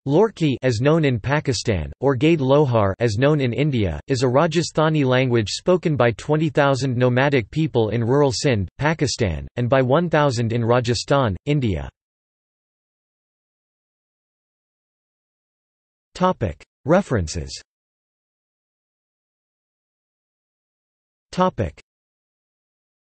Loarki as known in Pakistan, or Gade Lohar as known in India, is a Rajasthani language spoken by 20,000 nomadic people in rural Sindh, Pakistan, and by 1,000 in Rajasthan, India. References.